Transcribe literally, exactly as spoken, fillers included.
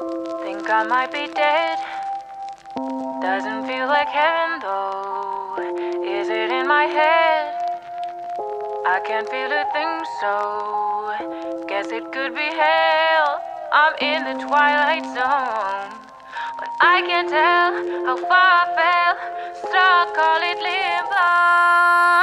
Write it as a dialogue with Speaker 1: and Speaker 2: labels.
Speaker 1: Think I might be dead. Doesn't feel like heaven though. Is it in my head? I can't feel a thing, so guess it could be hell. I'm in the twilight zone, but I can't tell how far I fell. So I'll call it limbo.